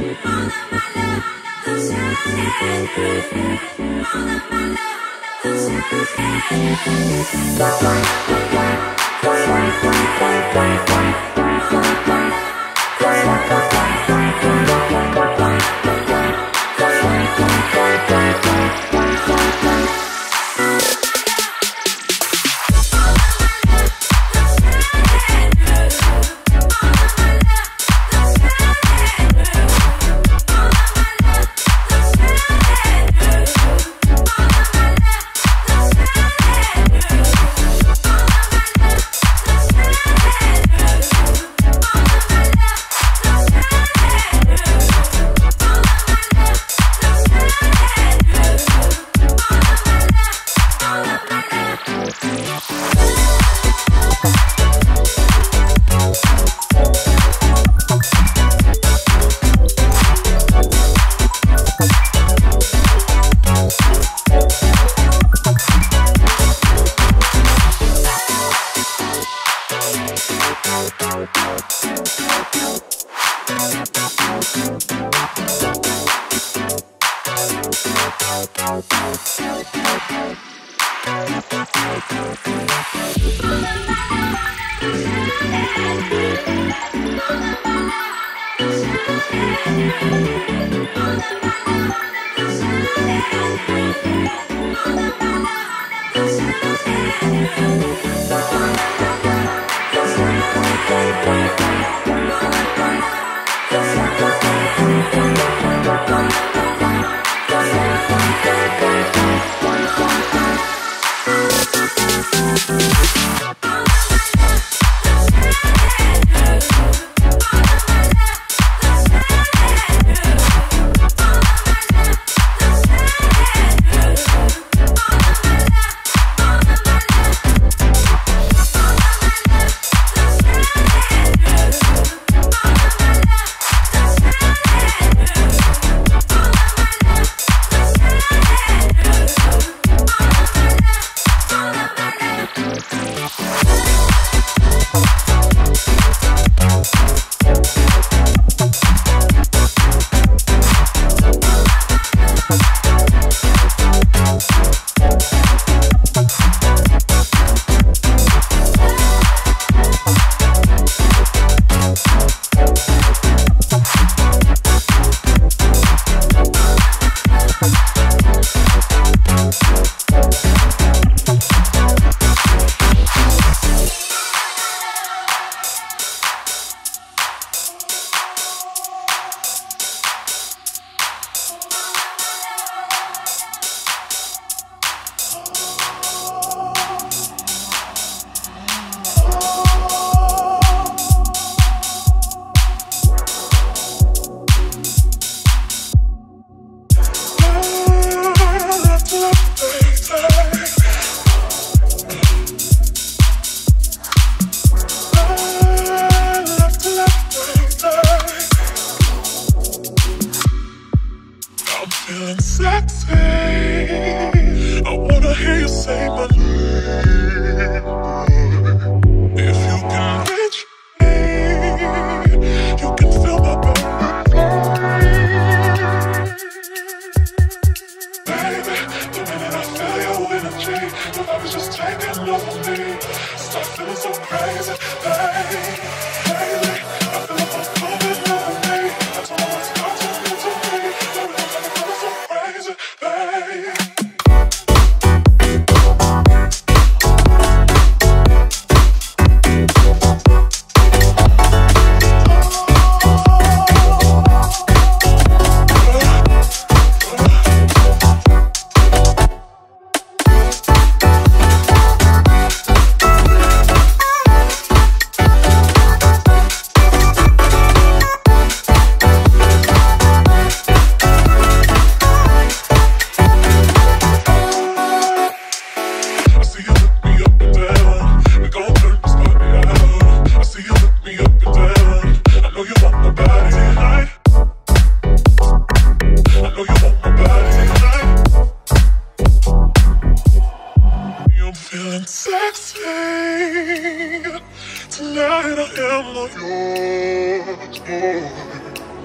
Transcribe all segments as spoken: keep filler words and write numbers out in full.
Tonight I am all yours, boy.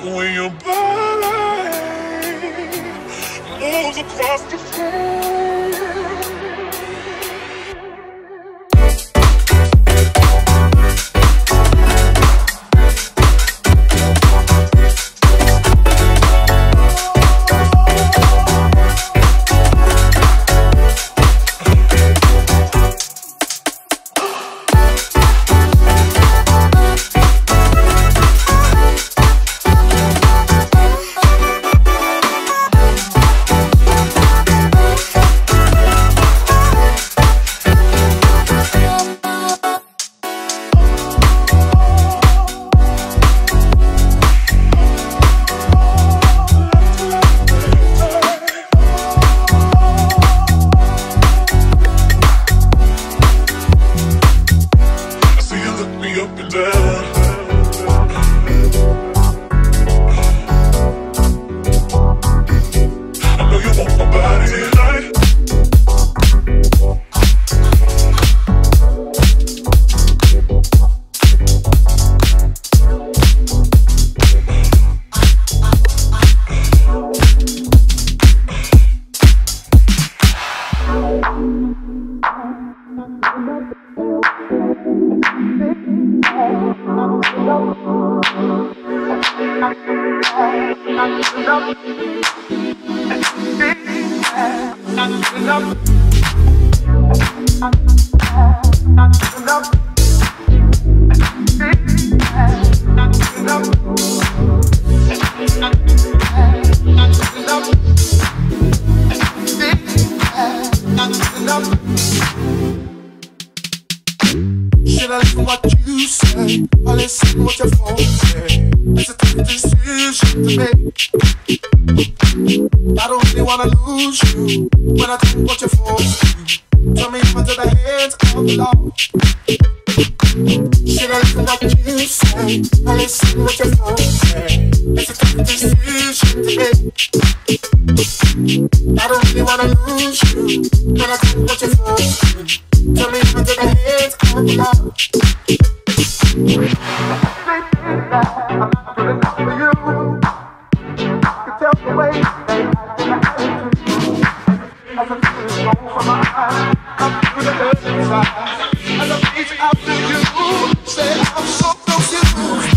when your body moves across the floor. Should I listen what you say or listen what your phone say? It's a tough decision to make. I don't really wanna lose you when I do what you're forced to. Tell me if I to the hands of the law. Should I listen what you say or listen what your phone say? It's a tough decision to make. I don't really wanna lose you when I do what you're forced to. Tell me if I to the hands of the law. I'm not good enough for you. You tell the way they act and I hate you. As I'm feeling low from my eyes, I'm feeling the dirt inside. As I reach out to you, say I'm so close to you.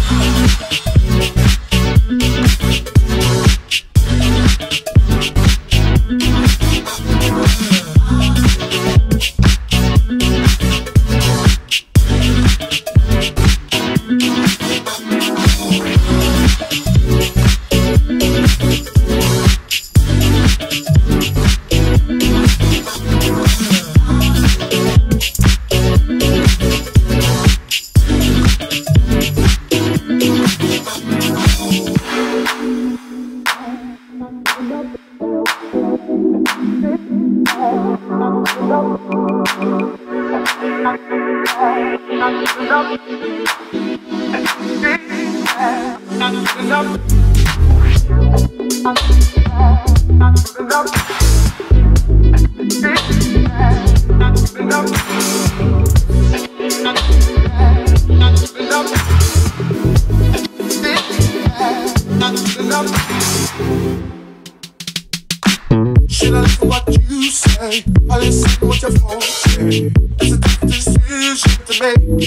Should I listen what you say or listen what your phone say? It's a tough decision to make.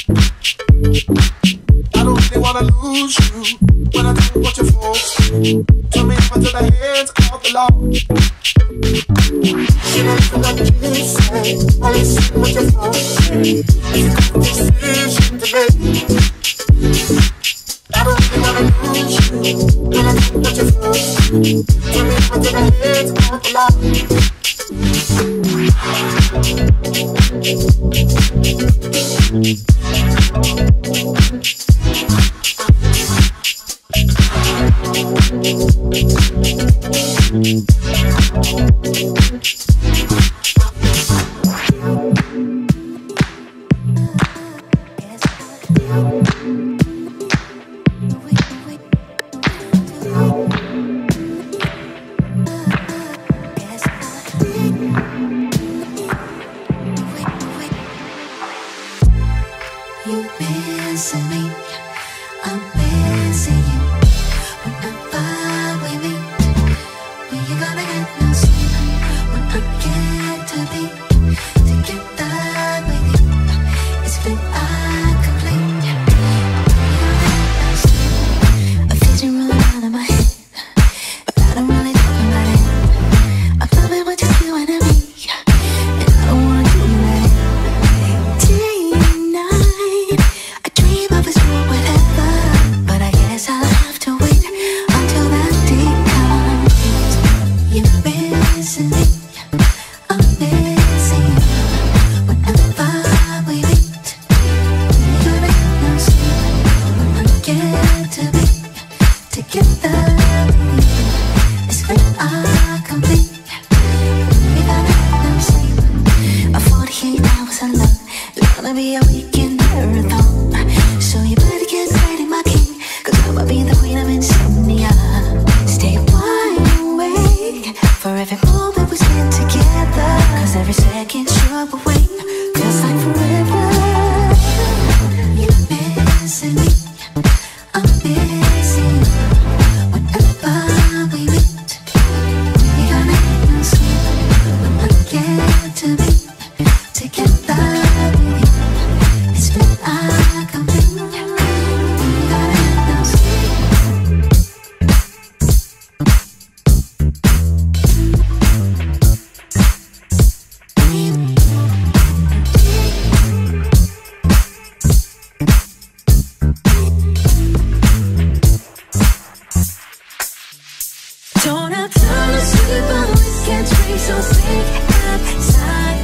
I don't really wanna lose you when I do what you're forced to. Tell me if I to the hands of the law. Should I listen what you say or listen what your phone say? It's a tough decision to make. I don't really wanna lose you when I do what you're forced to. Tell me if I to the hands of the law. You missing me, I'm missing you. When I'm can't dream, so think outside